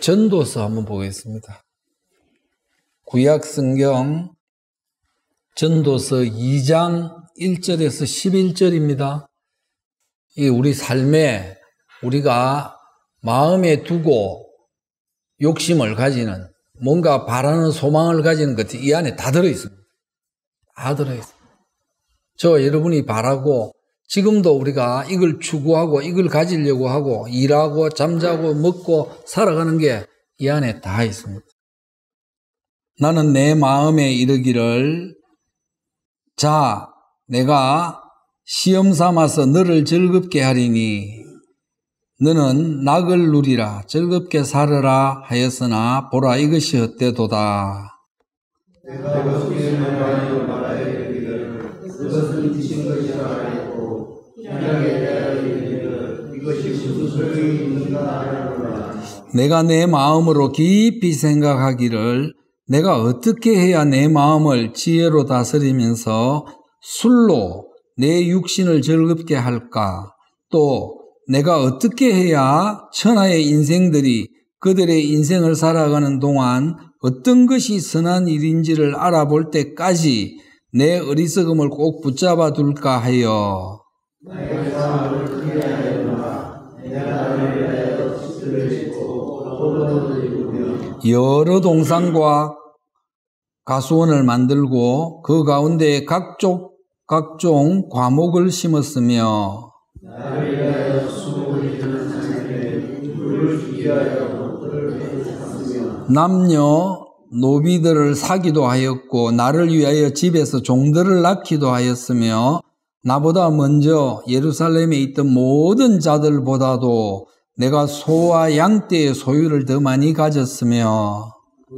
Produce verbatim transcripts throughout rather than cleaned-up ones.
전도서 한번 보겠습니다. 구약 성경 전도서 이 장 일 절에서 십일 절입니다. 이 우리 삶에 우리가 마음에 두고 욕심을 가지는, 뭔가 바라는 소망을 가지는 것이 이 안에 다 들어있습니다. 다 들어있습니다. 저 여러분이 바라고 지금도 우리가 이걸 추구하고 이걸 가지려고 하고 일하고 잠자고 먹고 살아가는 게 이 안에 다 있습니다. 나는 내 마음에 이르기를, 자, 내가 시험 삼아서 너를 즐겁게 하리니 너는 낙을 누리라 즐겁게 살으라 하였으나 보라 이것이 헛되도다. 내가 그것을 말하여 이르기를 그것은 지신 것이라 하였고 신약에 대하여 이르기를 이것이 무슨 소용이 있는가 하였노라. 내가 내 마음으로 깊이 생각하기를 내가 어떻게 해야 내 마음을 지혜로 다스리면서 술로 내 육신을 즐겁게 할까? 또 내가 어떻게 해야 천하의 인생들이 그들의 인생을 살아가는 동안 어떤 것이 선한 일인지를 알아볼 때까지 내 어리석음을 꼭 붙잡아 둘까 하여. 나의 삶을 크게 하였노라. 내가 나를 위하여 집들을 짓고 포도원을 이루며 여러 동산과 가수원을 만들고 그 가운데 각종 각종 과목을 심었으며 나를 위하여 수목을 이루는 자에게 물을 위하여 먹들을 배웠으며 남녀 노비들을 사기도 하였고 나를 위하여 집에서 종들을 낳기도 하였으며 나보다 먼저 예루살렘에 있던 모든 자들보다도 내가 소와 양떼의 소유를 더 많이 가졌으며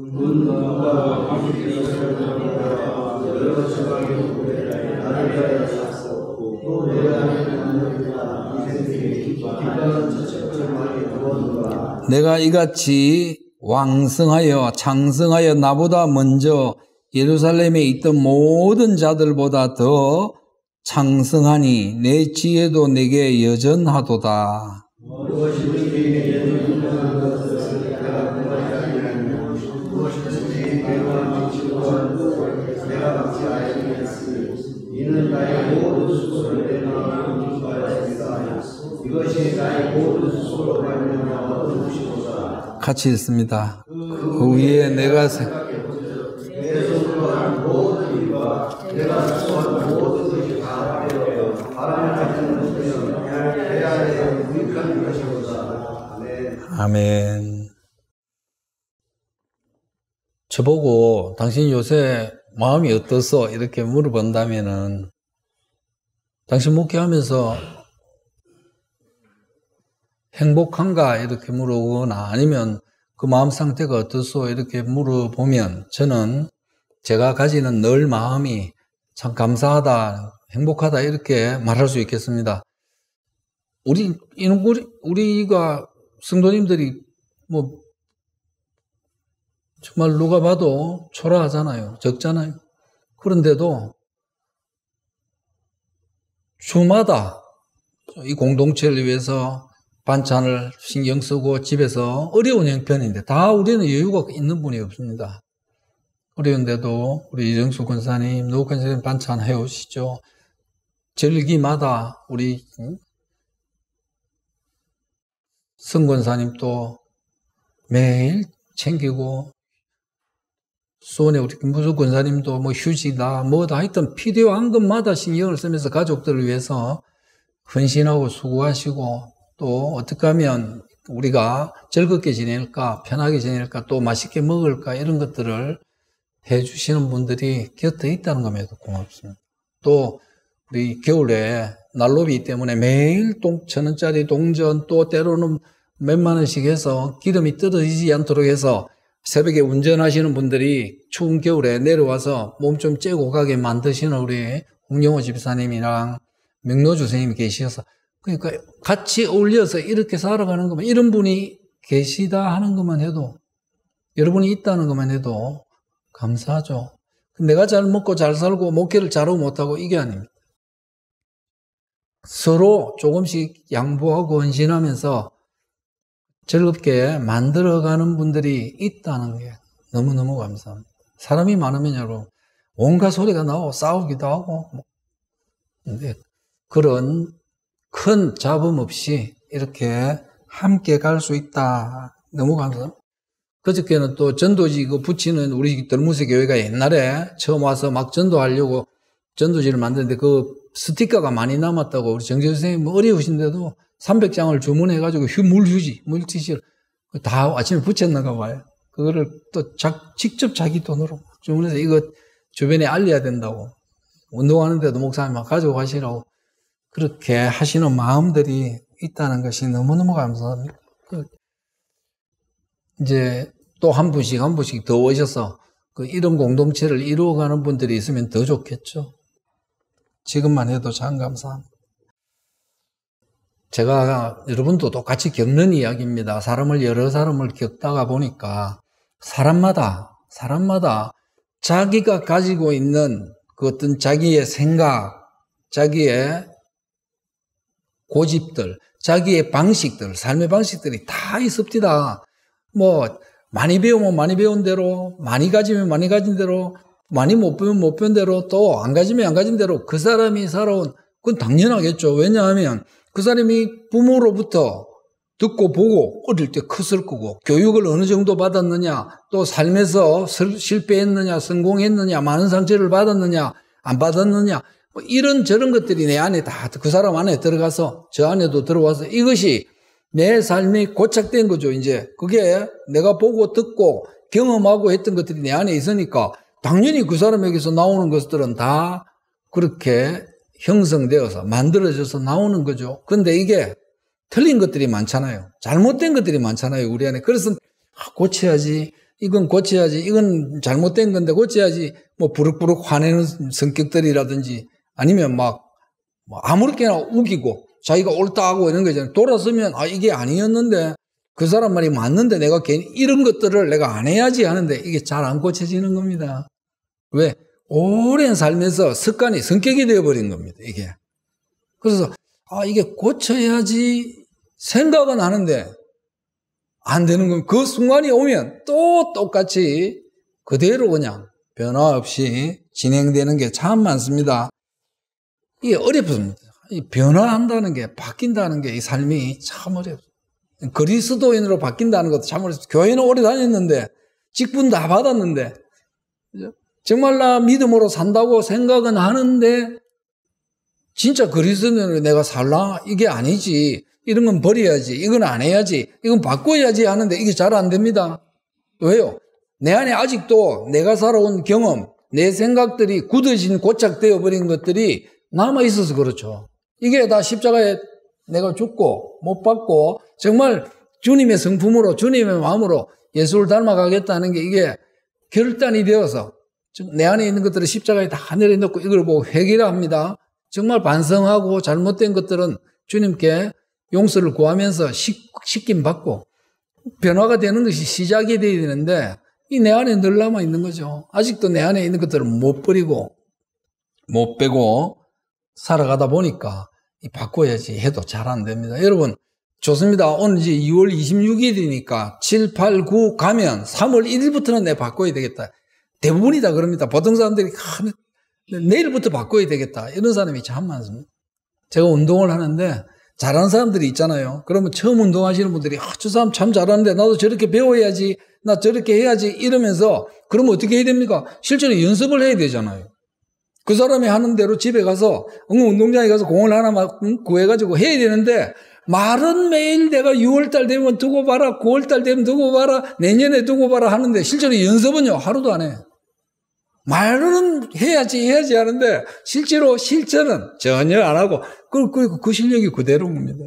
문과 아무리 이스라엘과 여러 지방의 노래를 나를 위하여 샀었고 또 내가 하나님과 인생들이 기뻐하는 첫째만이 두었노라. 내가 이같이 왕성하여 창성하여 나보다 먼저 예루살렘에 있던 모든 자들보다 더 창성하니 내 지혜도 내게 여전하도다. 무엇이 우리에게 여전한 것을 내가 구하였느냐 무엇이든지 내가 망치고한 것을 내가 막지 아니하였으니 이는 나의 모든 수고를 내 마음으로 기뻐하였습니다. 이것이 나의 모든 수고로 말미암아 얻은 것이로다. 같이 읽습니다. 그 위에 내가 세... 내 손으로 한 모든 일과 내가 수고한 모든 것이 다 되어 바람을 가지는 것이며 해야 될 유익한 것이로다. 아멘. 아멘. 저보고 당신 요새 마음이 어떠소? 이렇게 물어본다면은 당신 목회하면서 행복한가? 이렇게 물어보거나 아니면 그 마음 상태가 어떠소? 이렇게 물어보면 저는 제가 가지는 늘 마음이 참 감사하다, 행복하다 이렇게 말할 수 있겠습니다. 우리, 우리, 우리가 성도님들이 뭐 정말 누가 봐도 초라하잖아요. 적잖아요. 그런데도 주마다 이 공동체를 위해서 반찬을 신경 쓰고 집에서 어려운 형편인데 다 우리는 여유가 있는 분이 없습니다. 어려운데도 우리 이정수 권사님, 노 권사님 반찬 해오시죠. 절기마다 우리 성 권사님 또 매일 챙기고 수원에 우리 김부수 권사님도 뭐 휴지다 뭐다 하여튼 필요한 것마다 신경을 쓰면서 가족들을 위해서 헌신하고 수고하시고 또 어떻게 하면 우리가 즐겁게 지낼까 편하게 지낼까 또 맛있게 먹을까 이런 것들을 해주시는 분들이 곁에 있다는 것에도 고맙습니다. 또 우리 겨울에 난로비 때문에 매일 천 원짜리 동전 또 때로는 몇만 원씩 해서 기름이 떨어지지 않도록 해서 새벽에 운전하시는 분들이 추운 겨울에 내려와서 몸 좀 쬐고 가게 만드시는 우리 홍영호 집사님이랑 명로주 선생님이 계셔서 그러니까 같이 어울려서 이렇게 살아가는 것만 이런 분이 계시다 하는 것만 해도 여러분이 있다는 것만 해도 감사하죠. 내가 잘 먹고 잘 살고 목회를 잘하고 못하고 이게 아닙니다. 서로 조금씩 양보하고 헌신하면서 즐겁게 만들어가는 분들이 있다는 게 너무너무 감사합니다. 사람이 많으면 여러분 온갖 소리가 나오고 싸우기도 하고 뭐. 근데 그런 큰 잡음 없이 이렇게 함께 갈 수 있다. 너무 감사합니다. 그저께는 또 전도지 그 붙이는 우리 덜무새 교회가 옛날에 처음 와서 막 전도하려고 전도지를 만드는데 그 스티커가 많이 남았다고 우리 정재 선생님 어려우신데도 삼백 장을 주문해가지고 휴, 물휴지, 물티슈를 다 아침에 붙였나가 봐요. 그거를 또 자, 직접 자기 돈으로 주문해서 이거 주변에 알려야 된다고. 운동하는데도 목사님 막 가지고 가시라고. 그렇게 하시는 마음들이 있다는 것이 너무너무 감사합니다. 그 이제 또 한 분씩 한 분씩 더 오셔서 그 이런 공동체를 이루어가는 분들이 있으면 더 좋겠죠. 지금만 해도 참 감사합니다. 제가 여러분도 똑같이 겪는 이야기입니다. 사람을 여러 사람을 겪다가 보니까 사람마다 사람마다 자기가 가지고 있는 그 어떤 자기의 생각, 자기의 고집들, 자기의 방식들, 삶의 방식들이 다 있습니다. 뭐 많이 배우면 많이 배운 대로, 많이 가지면 많이 가진 대로, 많이 못 배우면 못 배운 대로, 또 안 가지면 안 가진 대로 그 사람이 살아온, 그건 당연하겠죠. 왜냐하면 그 사람이 부모로부터 듣고 보고 어릴 때 컸을 거고, 교육을 어느 정도 받았느냐, 또 삶에서 실패했느냐, 성공했느냐, 많은 상처를 받았느냐, 안 받았느냐, 뭐 이런 저런 것들이 내 안에 다 그 사람 안에 들어가서 저 안에도 들어와서 이것이 내 삶이 고착된 거죠. 이제 그게 내가 보고 듣고 경험하고 했던 것들이 내 안에 있으니까 당연히 그 사람에게서 나오는 것들은 다 그렇게 형성되어서 만들어져서 나오는 거죠. 그런데 이게 틀린 것들이 많잖아요. 잘못된 것들이 많잖아요, 우리 안에. 그래서 고쳐야지, 이건 고쳐야지, 이건 잘못된 건데 고쳐야지, 뭐 부룩부룩 화내는 성격들이라든지 아니면 막 뭐 아무렇게나 우기고 자기가 옳다 하고 이런 거잖아요. 돌아서면 아 이게 아니었는데 그 사람 말이 맞는데 내가 괜히 이런 것들을 내가 안 해야지 하는데 이게 잘 안 고쳐지는 겁니다. 왜? 오랜 삶에서 습관이 성격이 되어버린 겁니다. 이게. 그래서 아 이게 고쳐야지 생각은 하는데 안 되는 겁니다. 그 순간이 오면 또 똑같이 그대로 그냥 변화 없이 진행되는 게 참 많습니다. 이게 어렵습니다. 이 변화한다는 게, 바뀐다는 게 이 삶이 참 어렵습니다. 그리스도인으로 바뀐다는 것도 참 어렵습니다. 교회는 오래 다녔는데, 직분 다 받았는데, 정말 나 믿음으로 산다고 생각은 하는데, 진짜 그리스도인으로 내가 살라? 이게 아니지. 이런 건 버려야지. 이건 안 해야지. 이건 바꿔야지 하는데 이게 잘 안 됩니다. 왜요? 내 안에 아직도 내가 살아온 경험, 내 생각들이 굳어진 고착되어 버린 것들이 남아 있어서 그렇죠. 이게 다 십자가에 내가 죽고 못 받고 정말 주님의 성품으로 주님의 마음으로 예수를 닮아가겠다는 게 이게 결단이 되어서 내 안에 있는 것들을 십자가에 다 내려놓고 이걸 보고 회개를 합니다. 정말 반성하고 잘못된 것들은 주님께 용서를 구하면서 씻김 받고 변화가 되는 것이 시작이 되어야 되는데 이 내 안에 늘 남아 있는 거죠. 아직도 내 안에 있는 것들을 못 버리고 못 빼고 살아가다 보니까 바꿔야지 해도 잘 안 됩니다. 여러분 좋습니다. 오늘 이제 이월 이십육일이니까 칠, 팔, 구 가면 삼월 일일부터는 내가 바꿔야 되겠다. 대부분이 다 그럽니다. 보통 사람들이 아, 내일부터 바꿔야 되겠다. 이런 사람이 참 많습니다. 제가 운동을 하는데 잘하는 사람들이 있잖아요. 그러면 처음 운동하시는 분들이 아, 저 사람 참 잘하는데 나도 저렇게 배워야지, 나 저렇게 해야지 이러면서 그러면 어떻게 해야 됩니까? 실제로 연습을 해야 되잖아요. 그 사람이 하는 대로 집에 가서 운동장에 가서 공을 하나 구해가지고 해야 되는데 말은 매일 내가 유월달 되면 두고 봐라, 구월달 되면 두고 봐라, 내년에 두고 봐라 하는데 실제로 연습은요 하루도 안 해. 말은 해야지 해야지 하는데 실제로 실천은 전혀 안 하고 그, 그, 그 실력이 그대로인 겁니다.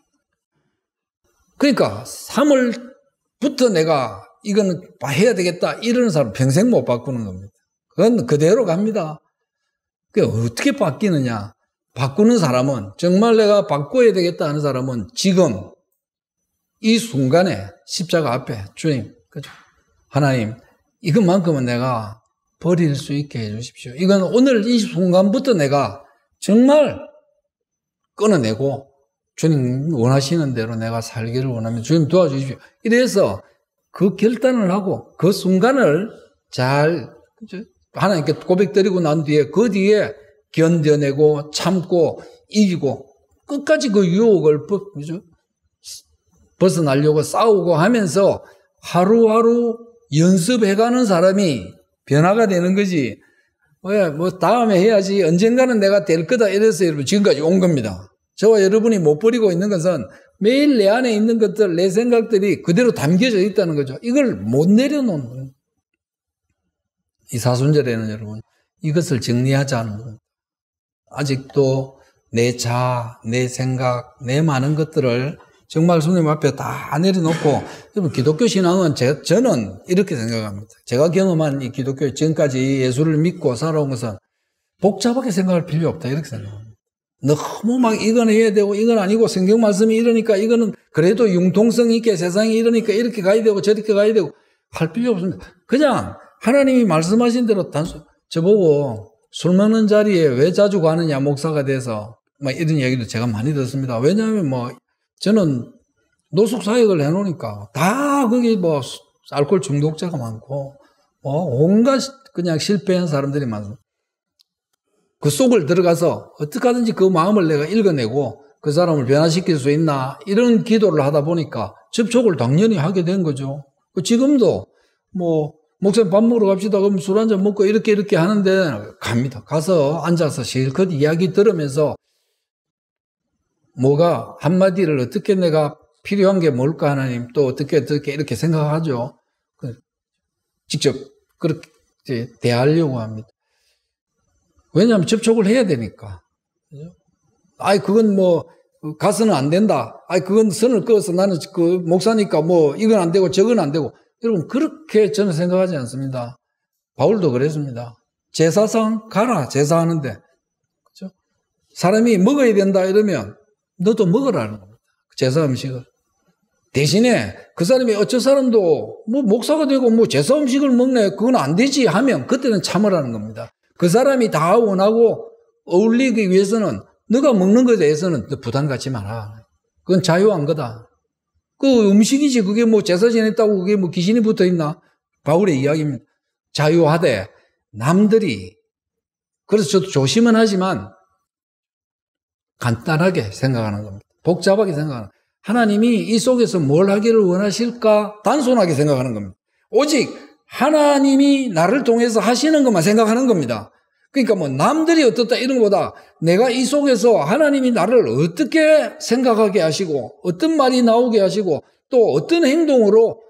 그러니까 삼월부터 내가 이거는 해야 되겠다 이러는 사람 평생 못 바꾸는 겁니다. 그건 그대로 갑니다. 그 어떻게 바뀌느냐? 바꾸는 사람은 정말 내가 바꿔야 되겠다 하는 사람은 지금 이 순간에 십자가 앞에 주님, 그죠? 하나님 이것만큼은 내가 버릴 수 있게 해주십시오. 이건 오늘 이 순간부터 내가 정말 끊어내고 주님 원하시는 대로 내가 살기를 원하면 주님 도와주십시오. 이래서 그 결단을 하고 그 순간을 잘 하나님께 고백드리고 난 뒤에 그 뒤에 견뎌내고 참고 이기고 끝까지 그 유혹을 벗어나려고 싸우고 하면서 하루하루 연습해가는 사람이 변화가 되는 거지. 왜, 뭐, 다음에 해야지. 언젠가는 내가 될 거다. 이래서 여러분 지금까지 온 겁니다. 저와 여러분이 못 버리고 있는 것은 매일 내 안에 있는 것들, 내 생각들이 그대로 담겨져 있다는 거죠. 이걸 못 내려놓는 거예요. 이 사순절에는 여러분, 이것을 정리하자는 겁니다. 아직도 내 자아, 내 생각, 내 많은 것들을 정말 주님 앞에 다 내려놓고, 여러분, 기독교 신앙은 제, 저는 이렇게 생각합니다. 제가 경험한 이 기독교, 지금까지 예수를 믿고 살아온 것은 복잡하게 생각할 필요 없다. 이렇게 생각합니다. 너무 막 이건 해야 되고, 이건 아니고, 성경 말씀이 이러니까, 이거는 그래도 융통성 있게 세상이 이러니까 이렇게 가야 되고, 저렇게 가야 되고, 할 필요 없습니다. 그냥 하나님이 말씀하신 대로 단순, 저보고 술 먹는 자리에 왜 자주 가느냐, 목사가 돼서, 막 이런 얘기도 제가 많이 듣습니다. 왜냐하면 뭐, 저는 노숙 사역을 해놓으니까 다 거기 뭐 알코올 중독자가 많고 뭐 온갖 그냥 실패한 사람들이 많습니다. 그 속을 들어가서 어떻게 하든지 그 마음을 내가 읽어내고 그 사람을 변화시킬 수 있나 이런 기도를 하다 보니까 접촉을 당연히 하게 된 거죠. 지금도 뭐 목사님 밥 먹으러 갑시다. 그럼 술 한잔 먹고 이렇게 이렇게 하는데 갑니다. 가서 앉아서 실컷 이야기 들으면서 뭐가 한마디를 어떻게 내가 필요한 게 뭘까 하나님 또 어떻게 어떻게 이렇게 생각하죠. 직접 그렇게 대하려고 합니다. 왜냐하면 접촉을 해야 되니까. 아이 그건 뭐 가서는 안 된다. 아이 그건 선을 그어서 나는 그 목사니까 뭐 이건 안 되고 저건 안 되고. 여러분 그렇게 저는 생각하지 않습니다. 바울도 그랬습니다. 제사상 가라 제사하는데 그렇죠? 사람이 먹어야 된다 이러면 너도 먹으라는 겁니다. 제사 음식을. 대신에 그 사람이 어쩔 사람도 뭐 목사가 되고 뭐 제사 음식을 먹네 그건 안 되지 하면 그때는 참으라는 겁니다. 그 사람이 다 원하고 어울리기 위해서는 너가 먹는 것에 대해서는 너 부담 갖지 마라. 그건 자유한 거다. 그 음식이지 그게 뭐 제사 지냈다고 그게 뭐 귀신이 붙어 있나? 바울의 이야기입니다. 자유하되 남들이 그래서 저도 조심은 하지만 간단하게 생각하는 겁니다. 복잡하게 생각하는 하나님이 이 속에서 뭘 하기를 원하실까? 단순하게 생각하는 겁니다. 오직 하나님이 나를 통해서 하시는 것만 생각하는 겁니다. 그러니까 뭐 남들이 어떻다 이런 것보다 내가 이 속에서 하나님이 나를 어떻게 생각하게 하시고 어떤 말이 나오게 하시고 또 어떤 행동으로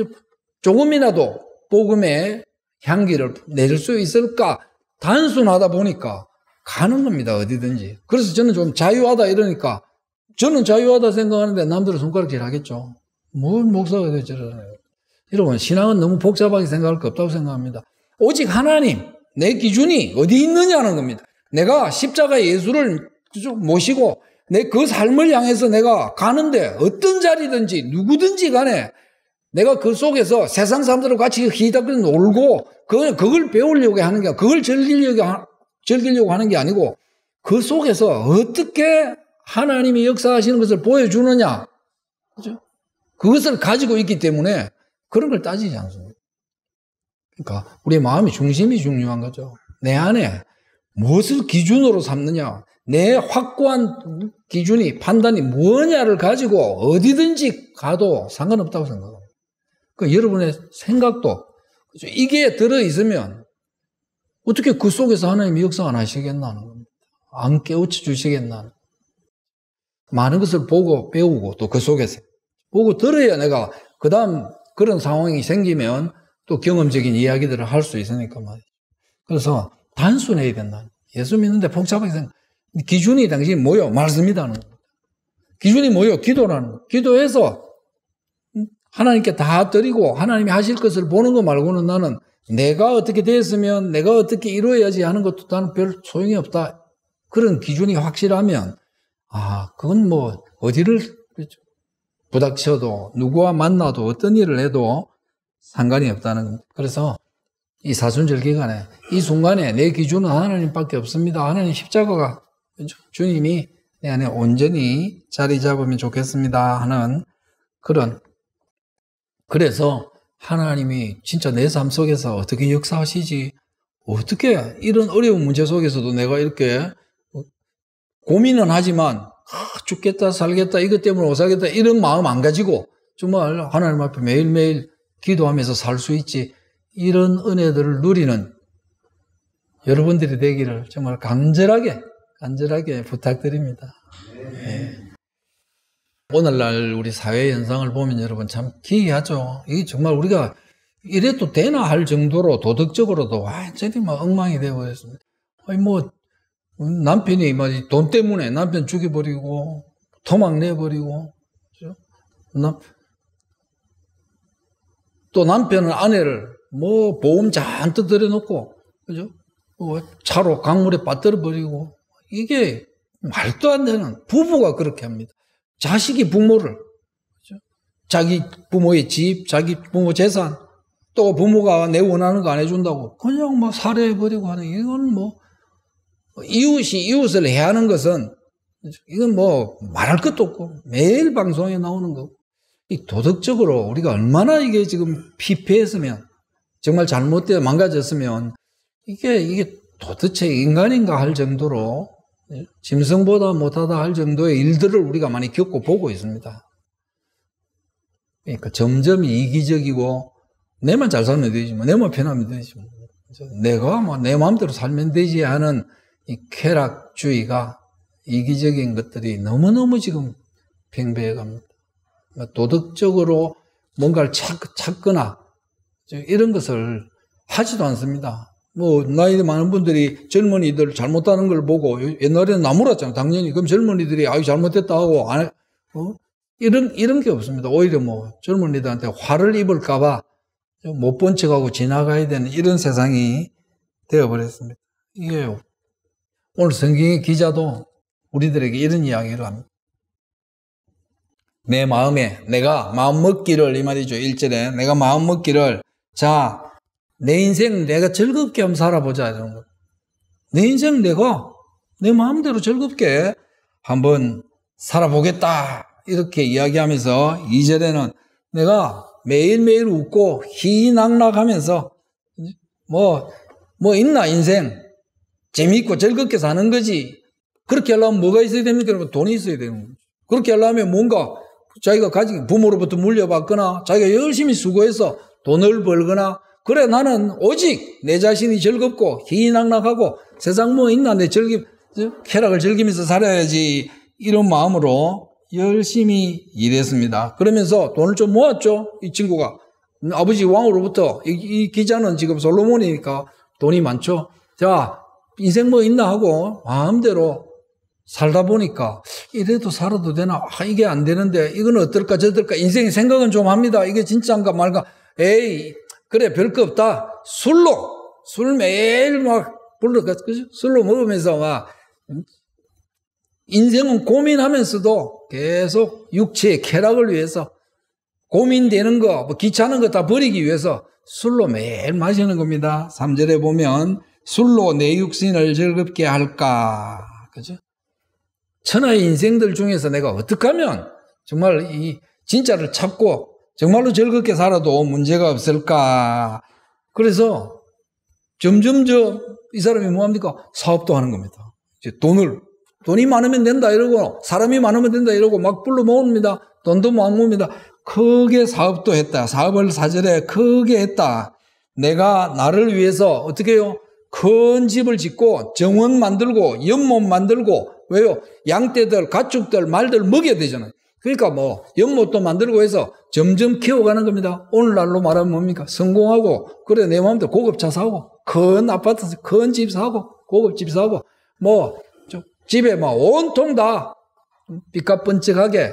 조금이라도 복음의 향기를 내릴 수 있을까? 단순하다 보니까 가는 겁니다. 어디든지. 그래서 저는 좀 자유하다 이러니까 저는 자유하다 생각하는데 남들은 손가락질 하겠죠. 뭘 목사가 되지? 여러분 신앙은 너무 복잡하게 생각할 거 없다고 생각합니다. 오직 하나님 내 기준이 어디 있느냐는 겁니다. 내가 십자가 예수를 모시고 내 그 삶을 향해서 내가 가는데 어떤 자리든지 누구든지 간에 내가 그 속에서 세상 사람들과 같이 희닥거리 놀고 그걸, 그걸 배우려고 하는 게 그걸 즐기려고, 즐기려고 하는 게 아니고 그 속에서 어떻게 하나님이 역사하시는 것을 보여주느냐. 그죠? 그것을 가지고 있기 때문에 그런 걸 따지지 않습니다. 그러니까 우리의 마음의 중심이 중요한 거죠. 내 안에 무엇을 기준으로 삼느냐. 내 확고한 기준이 판단이 뭐냐를 가지고 어디든지 가도 상관없다고 생각합니다. 그 여러분의 생각도 그렇죠? 이게 들어있으면 어떻게 그 속에서 하나님이 역사 안 하시겠나는 겁니다. 안 깨우쳐 주시겠나는. 많은 것을 보고 배우고 또 그 속에서 보고 들어야 내가 그 다음 그런 상황이 생기면 또 경험적인 이야기들을 할 수 있으니까 말이죠. 그래서 단순해야 된다. 예수 믿는데 복잡하게 생각. 기준이 당신 뭐요? 말씀이라는 겁니다. 기준이 뭐요? 기도라는 거. 기도해서 하나님께 다 드리고 하나님이 하실 것을 보는 거 말고는 나는 내가 어떻게 됐으면 내가 어떻게 이루어야지 하는 것도 나는 별 소용이 없다. 그런 기준이 확실하면 아 그건 뭐 어디를 부닥쳐도 누구와 만나도 어떤 일을 해도 상관이 없다는 겁니다. 그래서 이 사순절 기간에 이 순간에 내 기준은 하나님밖에 없습니다. 하나님 십자가가 주님이 내 안에 온전히 자리 잡으면 좋겠습니다 하는 그런, 그래서 하나님이 진짜 내 삶 속에서 어떻게 역사하시지, 어떻게 이런 어려운 문제 속에서도 내가 이렇게 고민은 하지만 아, 죽겠다 살겠다 이것 때문에 못 살겠다 이런 마음 안 가지고 정말 하나님 앞에 매일매일 기도하면서 살 수 있지, 이런 은혜들을 누리는 여러분들이 되기를 정말 간절하게 간절하게 부탁드립니다. 네. 오늘날 우리 사회 현상을 보면 여러분 참 기이하죠. 이게 정말 우리가 이래도 되나 할 정도로 도덕적으로도 완전히 막 엉망이 되고 있습니다. 아니 뭐 남편이 돈 때문에 남편 죽여버리고 토막 내버리고, 그렇죠? 남, 또 남편은 아내를 뭐 보험 잔뜩 들여놓고, 그죠? 뭐 차로 강물에 빠뜨려 버리고, 이게 말도 안 되는, 부부가 그렇게 합니다. 자식이 부모를, 그죠? 자기 부모의 집, 자기 부모 재산, 또 부모가 내 원하는 거 안 해준다고 그냥 막 살해해버리고 하는, 이건 뭐 이웃이 이웃을 해하는 것은 이건 뭐 말할 것도 없고 매일 방송에 나오는 거고, 이 도덕적으로 우리가 얼마나 이게 지금 피폐했으면, 정말 잘못되어 망가졌으면 이게 이게 도대체 인간인가 할 정도로, 짐승보다 못하다 할 정도의 일들을 우리가 많이 겪고 보고 있습니다. 그러니까 점점 이기적이고 내만 잘 살면 되지 뭐, 내만 편하면 되지 뭐, 내가 뭐 내 마음대로 살면 되지 하는 이 쾌락주의가, 이기적인 것들이 너무너무 지금 팽배해 갑니다. 도덕적으로 뭔가를 찾, 찾거나 이런 것을 하지도 않습니다. 뭐 나이 많은 분들이 젊은이들 잘못하는 걸 보고, 옛날에는 나무랐잖아요. 당연히. 그럼 젊은이들이 아유 잘못했다 하고 안 해, 어? 이런 이런 게 없습니다. 오히려 뭐 젊은이들한테 화를 입을까봐 못 본 척하고 지나가야 되는 이런 세상이 되어버렸습니다. 이게 오늘 성경의 기자도 우리들에게 이런 이야기를 합니다. 내 마음에, 내가 마음 먹기를, 이 말이죠. 일 절에 내가 마음 먹기를, 자, 내 인생 내가 즐겁게 한번 살아보자, 이런 거. 내 인생 내가 내 마음대로 즐겁게 한번 살아보겠다, 이렇게 이야기하면서 이 절에는 내가 매일매일 웃고 희낙낙하면서 뭐, 뭐 있나 인생 재미있고 즐겁게 사는 거지. 그렇게 하려면 뭐가 있어야 됩니까? 여러분, 돈이 있어야 되는 거죠. 그렇게 하려면 뭔가 자기가 가진 부모로부터 물려받거나 자기가 열심히 수고해서 돈을 벌거나, 그래 나는 오직 내 자신이 즐겁고 희낙낙하고 세상 뭐 있나 내 즐기 쾌락을 즐기면서 살아야지, 이런 마음으로 열심히 일했습니다. 그러면서 돈을 좀 모았죠. 이 친구가 아버지 왕으로부터, 이, 이 기자는 지금 솔로몬이니까 돈이 많죠. 자, 인생 뭐 있나 하고 마음대로 살다 보니까 이래도 살아도 되나? 아, 이게 안 되는데 이건 어떨까 저떨까 인생의 생각은 좀 합니다. 이게 진짜인가 말까? 에이 그래 별거 없다. 술로 술 매일 막 불러 술로 먹으면서 막 인생은 고민하면서도 계속 육체의 쾌락을 위해서 고민되는 거, 뭐 귀찮은 거 다 버리기 위해서 술로 매일 마시는 겁니다. 삼 절에 보면 술로 내 육신을 즐겁게 할까, 그죠? 천하의 인생들 중에서 내가 어떻게 하면 정말 이 진짜를 찾고 정말로 즐겁게 살아도 문제가 없을까. 그래서 점점 저 이 사람이 뭐합니까? 사업도 하는 겁니다. 이제 돈을 돈이 많으면 된다 이러고 사람이 많으면 된다 이러고 막 불러 모읍니다. 돈도 막 모읍니다. 크게 사업도 했다. 사업을 사절에 크게 했다. 내가 나를 위해서 어떻게 해요? 큰 집을 짓고 정원 만들고 연못 만들고, 왜요? 양떼들, 가축들, 말들 먹여야 되잖아요. 그러니까 뭐 연못도 만들고 해서 점점 키워가는 겁니다. 오늘날로 말하면 뭡니까? 성공하고, 그래 내 마음대로 고급차 사고 큰 아파트, 큰 집 사고 고급집 사고, 뭐 집에 막 온통 다 삐까뻔쩍하게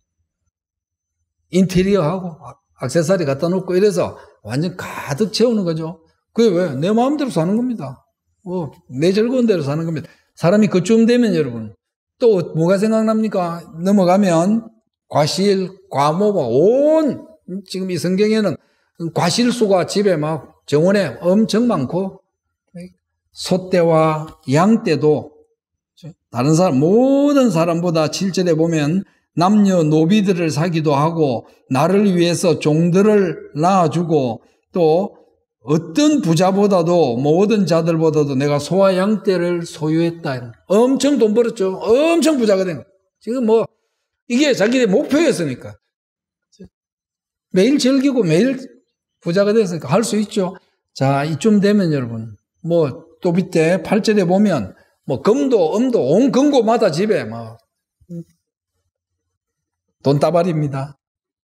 인테리어하고 액세서리 갖다 놓고 이래서 완전 가득 채우는 거죠. 그게 왜? 내 마음대로 사는 겁니다. 뭐, 내 즐거운 대로 사는 겁니다. 사람이 그쯤 되면 여러분, 또 뭐가 생각납니까? 넘어가면 과실, 과모, 온, 지금 이 성경에는 과실수가 집에 막 정원에 엄청 많고, 소떼와 양떼도 다른 사람, 모든 사람보다 칠 절에 보면 남녀 노비들을 사기도 하고 나를 위해서 종들을 낳아주고 또 어떤 부자보다도 모든 자들보다도 내가 소와 양떼를 소유했다. 엄청 돈 벌었죠. 엄청 부자가 된 거예요. 지금 뭐 이게 자기의 목표였으니까. 매일 즐기고 매일 부자가 됐으니까 할 수 있죠. 자, 이쯤 되면 여러분 뭐 또 밑에 팔 절에 보면 뭐 금도 음도 온 금고마다 집에 막 돈다발입니다.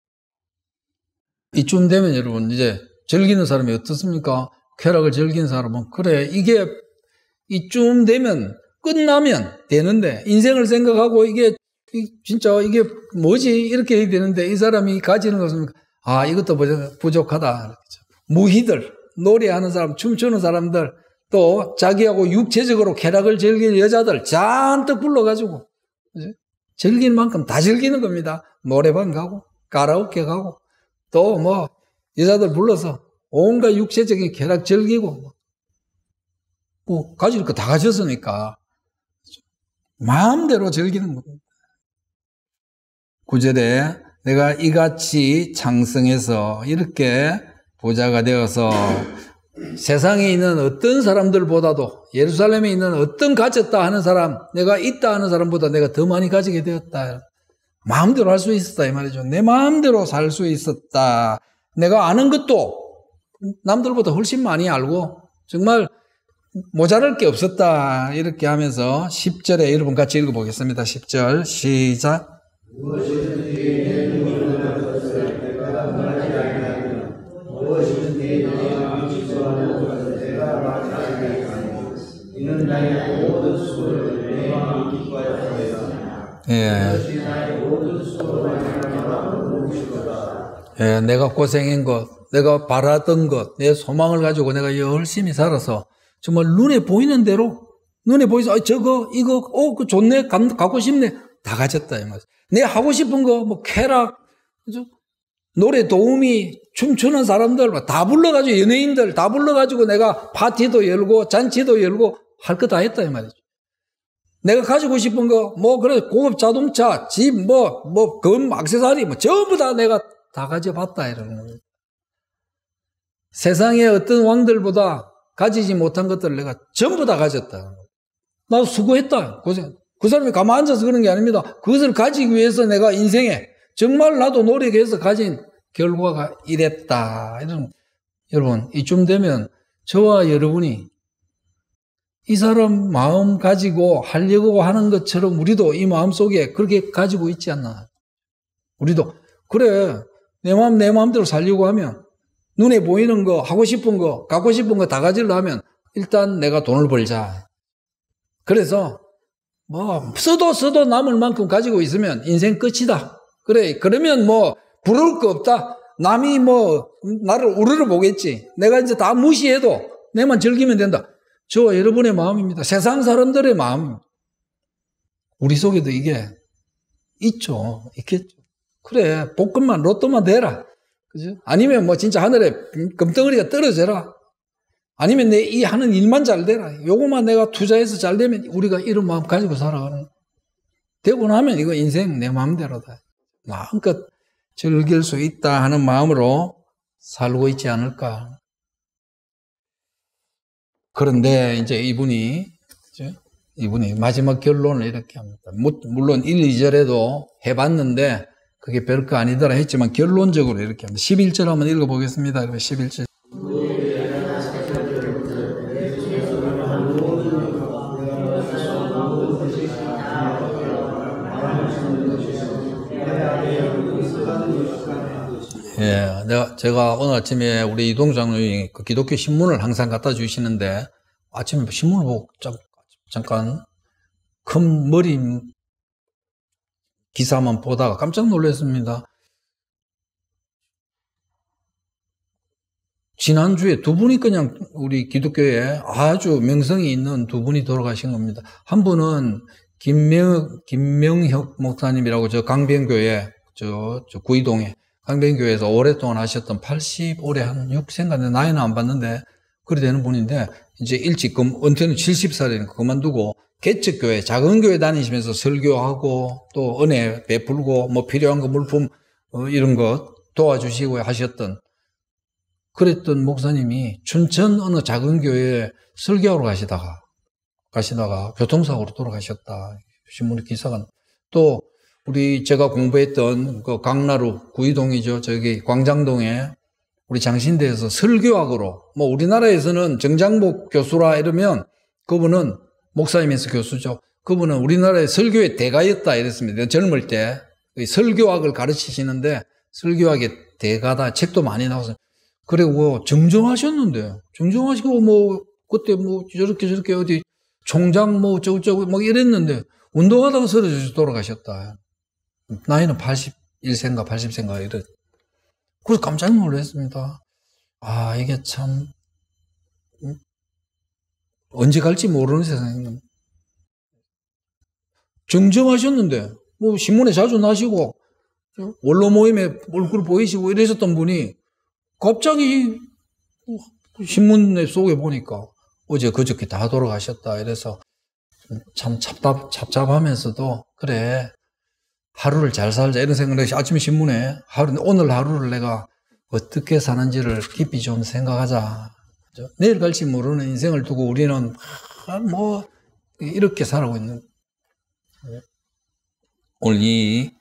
이쯤 되면 여러분 이제 즐기는 사람이 어떻습니까? 쾌락을 즐기는 사람은 그래 이게 이쯤 되면 끝나면 되는데 인생을 생각하고 이게 진짜 이게 뭐지 이렇게 해야 되는데 이 사람이 가지는 것은 아 이것도 부족하다. 무희들 노래하는 사람 춤추는 사람들 또 자기하고 육체적으로 쾌락을 즐길 여자들 잔뜩 불러가지고 그치? 즐기는 만큼 다 즐기는 겁니다. 노래방 가고 카라오케 가고 또 뭐 여자들 불러서 온갖 육체적인 쾌락 즐기고 뭐 가질 거 다 가졌으니까 마음대로 즐기는 겁니다. 구 절에 내가 이같이 창성해서 이렇게 부자가 되어서 세상에 있는 어떤 사람들보다도 예루살렘에 있는 어떤 가졌다 하는 사람 내가 있다 하는 사람보다 내가 더 많이 가지게 되었다. 마음대로 할 수 있었다 이 말이죠. 내 마음대로 살 수 있었다. 내가 아는 것도 남들보다 훨씬 많이 알고 정말 모자랄 게 없었다. 이렇게 하면서 십 절에 여러분 같이 읽어보겠습니다. 십 절 시작. 무엇이든지 누구나 것을 내가 말하지 아니하며 무엇이든지 내 마음이 기뻐하는 것을 내가 말하지 아니하며 이는 나의 모든 수고를 내 마음이 기뻐하지 아니하며 이것이 나의 모든 수고를 하나님으로 모으시도다. 예, 내가 고생한 것, 내가 바라던 것, 내 소망을 가지고 내가 열심히 살아서 정말 눈에 보이는 대로 눈에 보이서 아, 저거 이거 어, 그 좋네 갖고 싶네 다 가졌다 이 말이야. 내 하고 싶은 거 뭐 쾌락, 그죠? 노래 도우미, 춤추는 사람들 다 불러가지고 연예인들 다 불러가지고 내가 파티도 열고 잔치도 열고 할 거 다 했다 이 말이죠. 내가 가지고 싶은 거 뭐 그래 고급 자동차, 집, 뭐 뭐 금, 액세서리 뭐 전부 다 내가 다 가져봤다 이러는 거예요. 세상의 어떤 왕들보다 가지지 못한 것들을 내가 전부 다 가졌다. 나도 수고했다. 고생. 그 사람이 가만 앉아서 그런 게 아닙니다. 그것을 가지기 위해서 내가 인생에 정말 나도 노력해서 가진 결과가 이랬다. 이런. 여러분, 이쯤 되면 저와 여러분이 이 사람 마음 가지고 하려고 하는 것처럼 우리도 이 마음 속에 그렇게 가지고 있지 않나. 우리도 그래 내 마음 내 마음대로 살려고 하면 눈에 보이는 거 하고 싶은 거 갖고 싶은 거 다 가지려 하면 일단 내가 돈을 벌자. 그래서 뭐 써도 써도 남을 만큼 가지고 있으면 인생 끝이다. 그래 그러면 뭐 부러울 거 없다. 남이 뭐 나를 우러러 보겠지. 내가 이제 다 무시해도 내만 즐기면 된다. 저와 여러분의 마음입니다. 세상 사람들의 마음입니다. 우리 속에도 이게 있죠. 있겠죠. 그래 복권만 로또만 대라. 그죠? 아니면 뭐 진짜 하늘에 금덩어리가 떨어져라. 아니면 내 이 하는 일만 잘 되라. 요거만 내가 투자해서 잘 되면 우리가 이런 마음 가지고 살아가는. 되고 나면 이거 인생 내 마음대로다. 마음껏 즐길 수 있다 하는 마음으로 살고 있지 않을까. 그런데 이제 이분이, 이분이 마지막 결론을 이렇게 합니다. 물론 일, 이 절에도 해봤는데 그게 별거 아니더라 했지만 결론적으로 이렇게 합니다. 십일 절 한번 읽어보겠습니다. 십일 절. 예, 내가, 제가 오늘 아침에 우리 이동 장로님이 그 기독교 신문을 항상 갖다 주시는데 아침에 신문을 보고 잠깐 큰 머리 기사만 보다가 깜짝 놀랐습니다. 지난주에 두 분이 그냥 우리 기독교에 아주 명성이 있는 두 분이 돌아가신 겁니다. 한 분은 김명, 김명혁 목사님이라고 저 강변교회, 저, 저 구이동에 강변교회에서 오랫동안 하셨던 팔십, 올해 한 육 생각에 나이는 안 봤는데 그리 되는 분인데 이제 일찍 금, 은퇴는 칠십 살이니까 그만두고 개척교회, 작은 교회 다니시면서 설교하고 또 은혜 베풀고 뭐 필요한 거 물품 어, 이런 거 도와주시고 하셨던 그랬던 목사님이 춘천 어느 작은 교회에 설교하러 가시다가 가시다가 교통사고로 돌아가셨다. 신문에 기사가. 또 우리 제가 공부했던 그 강나루 구이동이죠. 저기 광장동에 우리 장신대에서 설교학으로 뭐 우리나라에서는 정장복 교수라 이러면 그분은 목사님에서 교수죠. 그분은 우리나라의 설교의 대가였다 이랬습니다. 젊을 때 설교학을 가르치시는데 설교학의 대가다. 책도 많이 나와서. 그리고 정정하셨는데 정정하시고 뭐 그때 뭐 저렇게 저렇게 어디 총장 뭐 저거저거 막 이랬는데 운동하다가 쓰러져서 돌아가셨다. 나이는 팔십일 세인가 팔십 세인가 이래. 그래서 깜짝 놀랐습니다. 아 이게 참 언제 갈지 모르는 세상입니다. 정정하셨는데 뭐 신문에 자주 나시고 원로 모임에 얼굴 보이시고 이러셨던 분이 갑자기 신문에 속에 보니까 어제 그저께 다 돌아가셨다. 이래서 참 찹답, 찹찹하면서도 그래 하루를 잘 살자 이런 생각을 해서 아침에 신문에 하루, 오늘 하루를 내가 어떻게 사는지를 깊이 좀 생각하자. 그죠? 내일 갈지 모르는 인생을 두고 우리는 뭐 이렇게 살아가고 있는. 오늘 이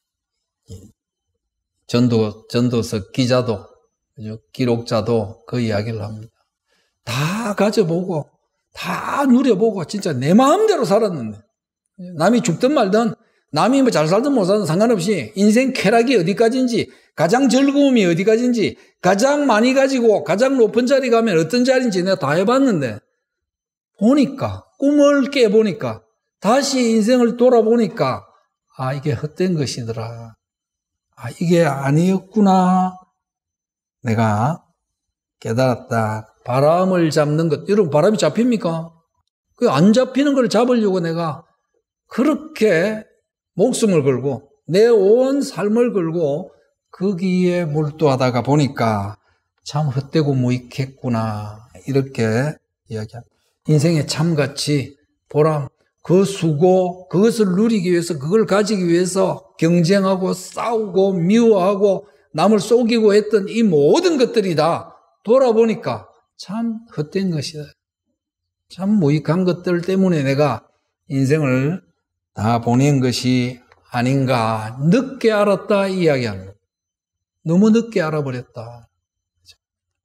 전도, 전도서 기자도 그죠? 기록자도 그 이야기를 합니다. 다 가져보고 다 누려보고 진짜 내 마음대로 살았는데 남이 죽든 말든 남이 뭐 잘 살든 못 살든 상관없이 인생 쾌락이 어디까지인지 가장 즐거움이 어디까지인지 가장 많이 가지고 가장 높은 자리 가면 어떤 자리인지 내가 다 해봤는데 보니까 꿈을 깨보니까 다시 인생을 돌아보니까 아 이게 헛된 것이더라. 아 이게 아니었구나. 내가 깨달았다. 바람을 잡는 것. 여러분 바람이 잡힙니까? 그 안 잡히는 걸 잡으려고 내가 그렇게 목숨을 걸고 내 온 삶을 걸고 거기에 몰두하다가 보니까 참 헛되고 무익했구나. 이렇게 이야기합니다. 인생의 참가치, 보람, 그 수고, 그것을 누리기 위해서 그걸 가지기 위해서 경쟁하고 싸우고 미워하고 남을 속이고 했던 이 모든 것들이 다 돌아보니까 참 헛된 것이다. 참 무익한 것들 때문에 내가 인생을 다 보낸 것이 아닌가. 늦게 알았다 이 이야기하는 거예요. 너무 늦게 알아버렸다. 그렇죠?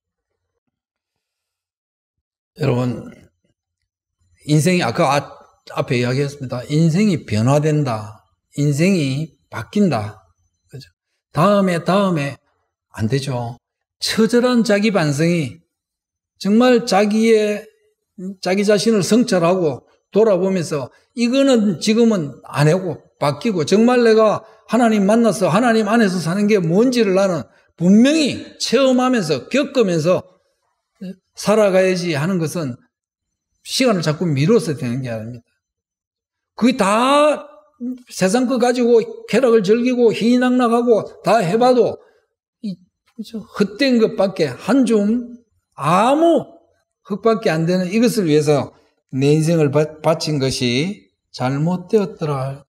여러분 인생이 아까 아, 앞에 이야기했습니다. 인생이 변화된다. 인생이 바뀐다. 그죠? 다음에 다음에 안 되죠. 처절한 자기 반성이 정말 자기의 자기 자신을 성찰하고 돌아보면서 이거는 지금은 안 하고 바뀌고 정말 내가 하나님 만나서 하나님 안에서 사는 게 뭔지를 나는 분명히 체험하면서 겪으면서 살아가야지 하는 것은 시간을 자꾸 미뤄서 되는 게 아닙니다. 그게 다 세상 거 가지고 쾌락을 즐기고 희낙낙하고 다 해봐도 이 헛된 것밖에 한 줌 아무 흙밖에 안 되는 이것을 위해서 내 인생을 바친 것이 잘못되었더라.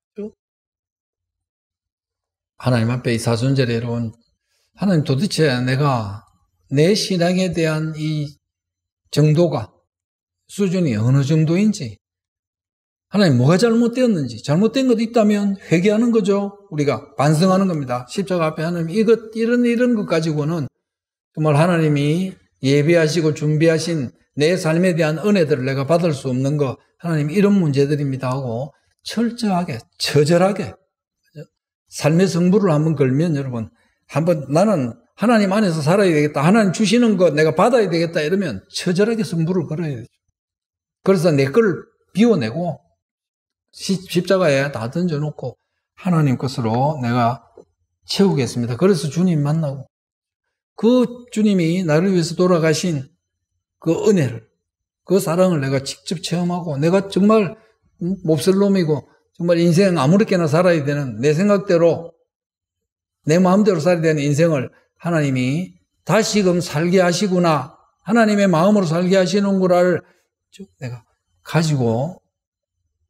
하나님 앞에 이 사순절에 여러분 하나님 도대체 내가 내 신앙에 대한 이 정도가 수준이 어느 정도인지 하나님 뭐가 잘못되었는지 잘못된 것 있다면 회개하는 거죠. 우리가 반성하는 겁니다. 십자가 앞에 하나님 이것 이런 이런 것 가지고는 정말 하나님이 예비하시고 준비하신 내 삶에 대한 은혜들을 내가 받을 수 없는 거 하나님 이런 문제들입니다 하고 철저하게 처절하게 삶의 승부를 한번 걸면 여러분 한번 나는 하나님 안에서 살아야 되겠다. 하나님 주시는 거 내가 받아야 되겠다 이러면 처절하게 승부를 걸어야 되죠. 그래서 내 걸 비워내고 십자가에 다 던져놓고 하나님 것으로 내가 채우겠습니다. 그래서 주님 만나고 그 주님이 나를 위해서 돌아가신 그 은혜를 그 사랑을 내가 직접 체험하고 내가 정말 몹쓸 놈이고 정말 인생 아무렇게나 살아야 되는 내 생각대로 내 마음대로 살아야 되는 인생을 하나님이 다시금 살게 하시구나 하나님의 마음으로 살게 하시는구나를 내가 가지고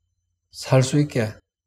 살 수 있게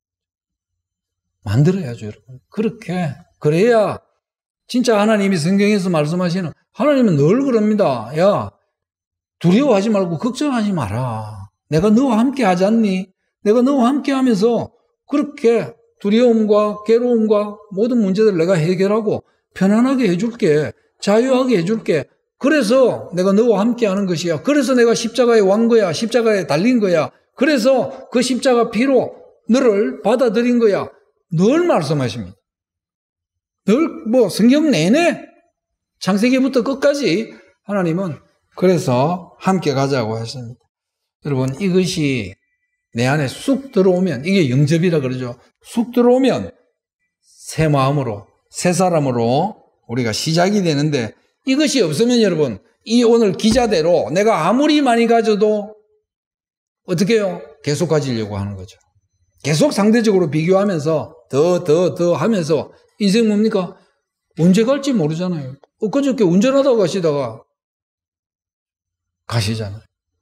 만들어야죠, 여러분. 그렇게, 그래야 진짜 하나님이 성경에서 말씀하시는, 하나님은 늘 그럽니다. 야, 두려워하지 말고 걱정하지 마라. 내가 너와 함께 하지 않니? 내가 너와 함께 하면서 그렇게 두려움과 괴로움과 모든 문제들을 내가 해결하고 편안하게 해줄게. 자유하게 해줄게. 그래서 내가 너와 함께 하는 것이야. 그래서 내가 십자가에 완 거야. 십자가에 달린 거야. 그래서 그 십자가 피로 너를 받아들인 거야. 늘 말씀하십니다. 늘 뭐 성경 내내 창세기부터 끝까지 하나님은 그래서 함께 가자고 하십니다. 여러분, 이것이 내 안에 쑥 들어오면, 이게 영접이라 그러죠. 쑥 들어오면 새 마음으로, 새 사람으로 우리가 시작이 되는데, 이것이 없으면 여러분, 이 오늘 기자대로 내가 아무리 많이 가져도 어떻게 해요? 계속 가지려고 하는 거죠. 계속 상대적으로 비교하면서 더, 더, 더 하면서 인생 뭡니까? 언제 갈지 모르잖아요. 엊그저께 운전하다가 가시다가 가시잖아요.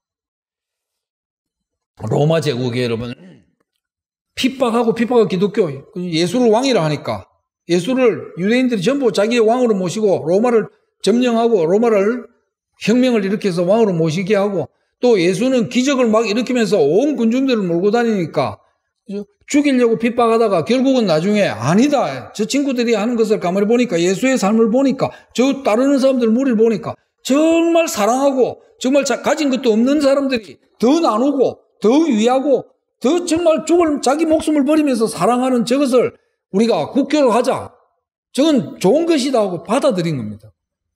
로마 제국에 여러분 핍박하고 핍박한 기독교, 예수를 왕이라 하니까 예수를 유대인들이 전부 자기의 왕으로 모시고 로마를 점령하고 로마를 혁명을 일으켜서 왕으로 모시게 하고, 또 예수는 기적을 막 일으키면서 온 군중들을 몰고 다니니까 죽이려고 핍박하다가 결국은 나중에 아니다, 저 친구들이 하는 것을 가만히 보니까, 예수의 삶을 보니까, 저 따르는 사람들 무리를 보니까 정말 사랑하고 정말 가진 것도 없는 사람들이 더 나누고 더 위하고 더 정말 죽을 자기 목숨을 버리면서 사랑하는 저것을 우리가 국교로 하자, 저건 좋은 것이다 하고 받아들인 겁니다.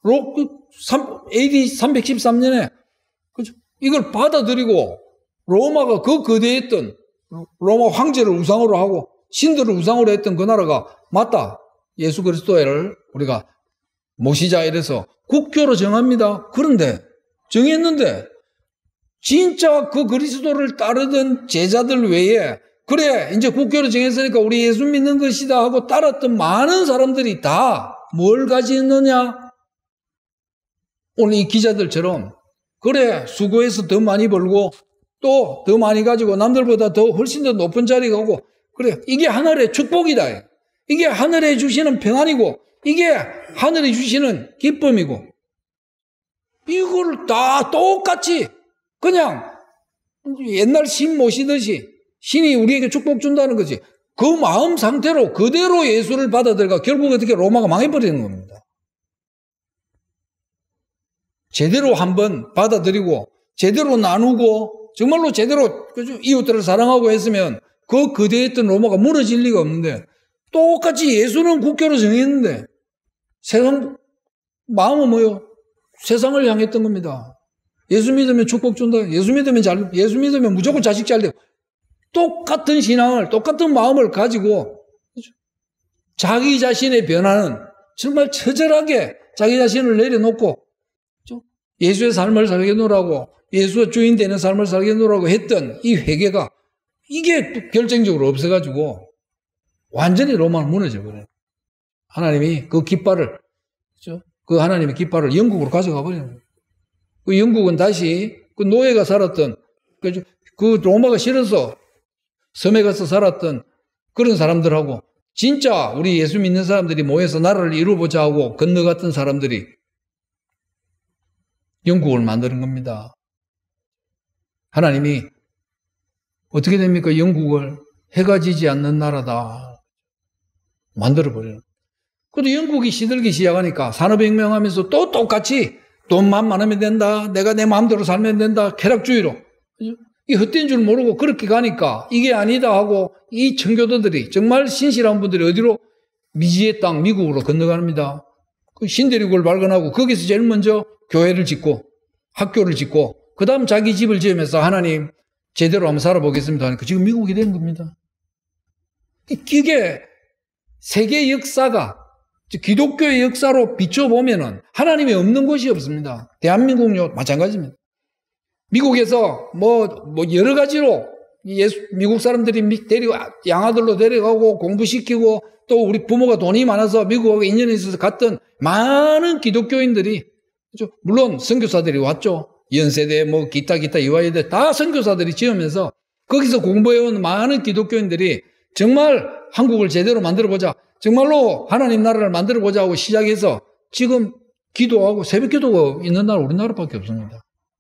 에이디 삼백십삼 년에 이걸 받아들이고 로마가 그 거대했던 로마 황제를 우상으로 하고 신들을 우상으로 했던 그 나라가 맞다, 예수 그리스도를 우리가 모시자 이래서 국교로 정합니다. 그런데 정했는데 진짜 그 그리스도를 따르던 제자들 외에, 그래 이제 국교로 정했으니까 우리 예수 믿는 것이다 하고 따랐던 많은 사람들이 다 뭘 가지느냐? 오늘 이 기자들처럼 그래 수고해서 더 많이 벌고 또 더 많이 가지고 남들보다 더 훨씬 더 높은 자리 가고, 그래 이게 하늘의 축복이다, 이게 하늘에 주시는 평안이고 이게 하늘이 주시는 기쁨이고, 이걸 다 똑같이 그냥 옛날 신 모시듯이 신이 우리에게 축복 준다는 거지, 그 마음 상태로 그대로 예수를 받아들여가 결국 어떻게 로마가 망해버리는 겁니다. 제대로 한번 받아들이고 제대로 나누고 정말로 제대로 이웃들을 사랑하고 했으면 그 거대했던 로마가 무너질 리가 없는데, 똑같이 예수는 국교로 정했는데 세상 마음은 뭐요? 세상을 향했던 겁니다. 예수 믿으면 축복 준다, 예수 믿으면 잘, 예수 믿으면 무조건 자식 잘 되고, 똑같은 신앙을, 똑같은 마음을 가지고 자기 자신의 변화는 정말 처절하게 자기 자신을 내려놓고 예수의 삶을 살게 놓으라고, 예수의 주인 되는 삶을 살게 놓으라고 했던 이 회개가 이게 결정적으로 없어가지고 완전히 로마는 무너져 버려요. 하나님이 그 깃발을, 그렇죠? 그 하나님의 깃발을 영국으로 가져가 버리는 거예요. 그 영국은 다시 그 노예가 살았던, 그 로마가 싫어서 섬에 가서 살았던 그런 사람들하고 진짜 우리 예수 믿는 사람들이 모여서 나라를 이루어보자 하고 건너갔던 사람들이 영국을 만드는 겁니다. 하나님이 어떻게 됩니까? 영국을 해가 지지 않는 나라다 만들어버려요. 그래도 영국이 시들기 시작하니까 산업혁명하면서 또 똑같이 돈만 많으면 된다, 내가 내 마음대로 살면 된다, 쾌락주의로, 이 헛된 줄 모르고 그렇게 가니까 이게 아니다 하고 이 청교도들이, 정말 신실한 분들이 어디로? 미지의 땅 미국으로 건너갑니다. 그 신대륙을 발견하고 거기서 제일 먼저 교회를 짓고 학교를 짓고 그 다음 자기 집을 지으면서 하나님 제대로 한번 살아보겠습니다 하니까 지금 미국이 된 겁니다. 이게 세계 역사가 기독교의 역사로 비춰보면은 하나님이 없는 곳이 없습니다. 대한민국요 마찬가지입니다. 미국에서 뭐, 뭐 여러 가지로 예수, 미국 사람들이 데리고 양아들로 데려가고 공부시키고 또 우리 부모가 돈이 많아서 미국하고 인연이 있어서 갔던 많은 기독교인들이, 그렇죠? 물론 선교사들이 왔죠. 연세대 뭐 기타 기타 이화여대 다 선교사들이 지으면서 거기서 공부해온 많은 기독교인들이 정말 한국을 제대로 만들어보자, 정말로 하나님 나라를 만들어보자 하고 시작해서 지금 기도하고 새벽 기도가 있는 나라 우리나라밖에 없습니다.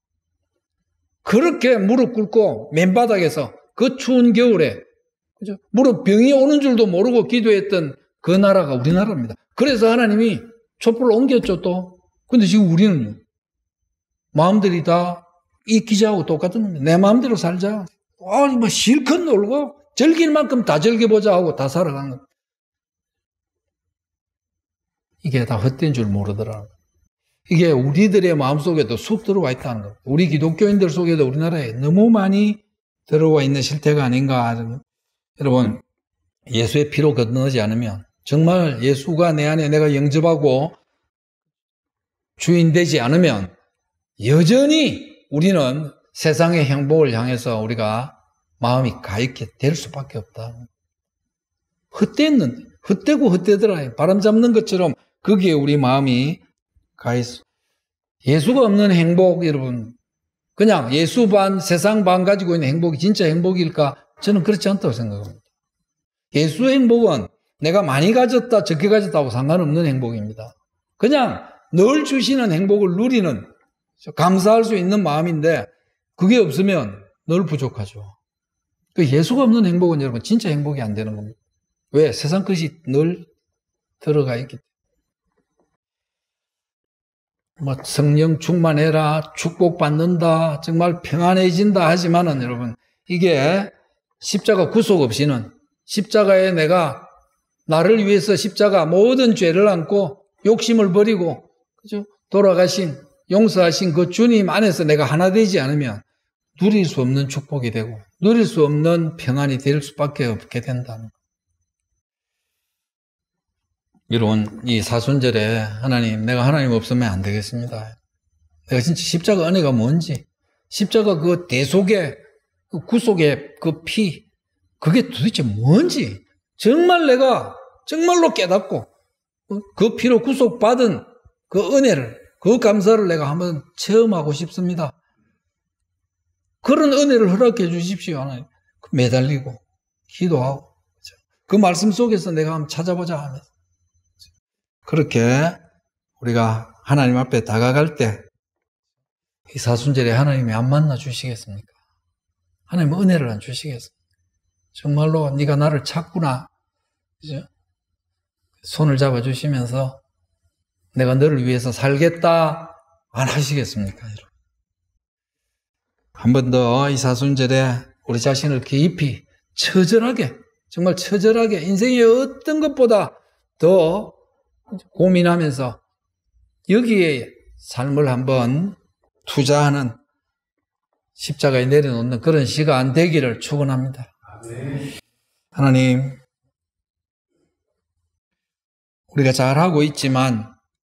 그렇게 무릎 꿇고 맨바닥에서 그 추운 겨울에 그죠? 무릎 병이 오는 줄도 모르고 기도했던 그 나라가 우리나라입니다. 그래서 하나님이 촛불을 옮겼죠 또. 근데 지금 우리는 마음들이 다 이 기자하고 똑같은 겁니다. 내 마음대로 살자. 아, 뭐 실컷 놀고 즐길 만큼 다 즐겨보자 하고 다 살아가는 겁니다. 이게 다 헛된 줄 모르더라고요. 이게 우리들의 마음속에도 쑥 들어와 있다는 겁니다. 우리 기독교인들 속에도 우리나라에 너무 많이 들어와 있는 실태가 아닌가. 여러분, 예수의 피로 건너지 않으면 정말 예수가 내 안에 내가 영접하고 주인 되지 않으면 여전히 우리는 세상의 행복을 향해서 우리가 마음이 가 있게 될 수밖에 없다. 헛됐는데, 헛되고 헛되더라. 바람 잡는 것처럼 거기에 우리 마음이 가 있어. 예수가 없는 행복, 여러분. 그냥 예수 반, 세상 반 가지고 있는 행복이 진짜 행복일까? 저는 그렇지 않다고 생각합니다. 예수의 행복은 내가 많이 가졌다, 적게 가졌다고 상관없는 행복입니다. 그냥 늘 주시는 행복을 누리는, 감사할 수 있는 마음인데, 그게 없으면 늘 부족하죠. 그 예수가 없는 행복은 여러분 진짜 행복이 안 되는 겁니다. 왜? 세상 것이 늘 들어가 있기 때문에. 뭐 성령 충만해라, 축복받는다, 정말 평안해진다 하지만은 여러분, 이게 십자가 구속 없이는, 십자가에 내가 나를 위해서 십자가 모든 죄를 안고 욕심을 버리고 그죠? 돌아가신, 용서하신 그 주님 안에서 내가 하나 되지 않으면 누릴 수 없는 축복이 되고 누릴 수 없는 평안이 될 수밖에 없게 된다는 것. 여러분, 이 사순절에 하나님, 내가 하나님 없으면 안 되겠습니다. 내가 진짜 십자가 은혜가 뭔지, 십자가 그 대속의 그 구속의 그 피, 그게 도대체 뭔지 정말 내가 정말로 깨닫고 그 피로 구속받은 그 은혜를, 그 감사를 내가 한번 체험하고 싶습니다. 그런 은혜를 허락해 주십시오. 하나님. 매달리고 기도하고 그 말씀 속에서 내가 한번 찾아보자 하면서 그렇게 우리가 하나님 앞에 다가갈 때 이 사순절에 하나님이 안 만나 주시겠습니까? 하나님 은혜를 안 주시겠습니까? 정말로 네가 나를 찾구나. 그죠? 손을 잡아 주시면서 내가 너를 위해서 살겠다 안 하시겠습니까? 여러분? 한 번 더 이 사순절에 우리 자신을 깊이 처절하게, 정말 처절하게 인생의 어떤 것보다 더 고민하면서 여기에 삶을 한번 투자하는, 십자가에 내려놓는 그런 시간 되기를 축원합니다. 하나님, 우리가 잘하고 있지만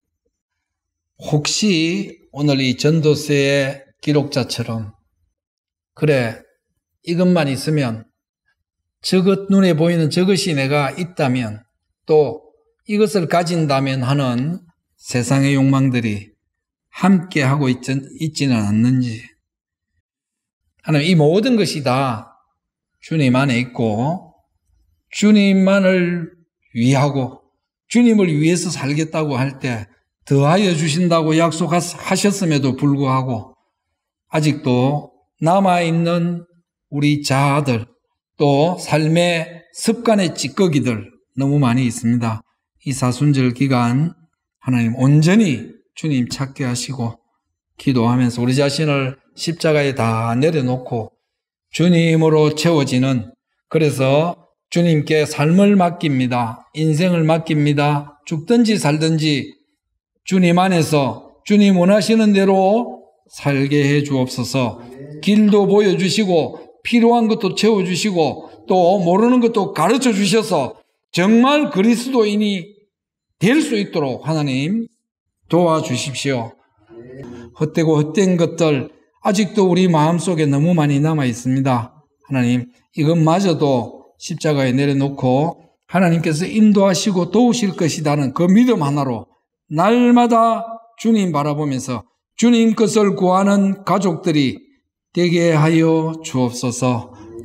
혹시 오늘 이 전도서의 기록자처럼 그래, 이것만 있으면, 저것 눈에 보이는 저것이 내가 있다면, 또 이것을 가진다면 하는 세상의 욕망들이 함께 하고 있지, 있지는 않는지. 하나님, 이 모든 것이 다 주님 안에 있고 주님만을 위하고 주님을 위해서 살겠다고 할 때 더하여 주신다고 약속하셨음에도 불구하고 아직도 남아있는 우리 자아들, 또 삶의 습관의 찌꺼기들 너무 많이 있습니다. 이 사순절 기간 하나님 온전히 주님 찾게 하시고 기도하면서 우리 자신을 십자가에 다 내려놓고 주님으로 채워지는, 그래서 주님께 삶을 맡깁니다. 인생을 맡깁니다. 죽든지 살든지 주님 안에서 주님 원하시는 대로 살게 해 주옵소서. 길도 보여주시고 필요한 것도 채워주시고 또 모르는 것도 가르쳐 주셔서 정말 그리스도인이 될 수 있도록 하나님 도와주십시오. 헛되고 헛된 것들 아직도 우리 마음속에 너무 많이 남아 있습니다. 하나님, 이것마저도 십자가에 내려놓고 하나님께서 인도하시고 도우실 것이라는 그 믿음 하나로 날마다 주님 바라보면서 주님 것을 구하는 가족들이 되게 하여 주옵소서.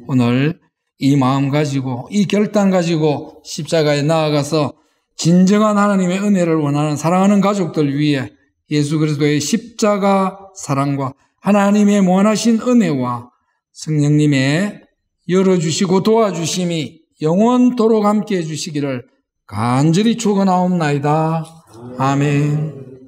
오늘 이 마음 가지고 이 결단 가지고 십자가에 나아가서 진정한 하나님의 은혜를 원하는 사랑하는 가족들 위해 예수 그리스도의 십자가 사랑과 하나님의 무한하신 은혜와 성령님의 열어주시고 도와주심이 영원토록 함께해 주시기를 간절히 축원하옵나이다. 아멘.